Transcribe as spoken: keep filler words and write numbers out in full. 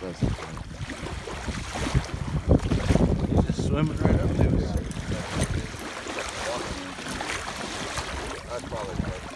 That's the point. He's just swimming right up to us. That's probably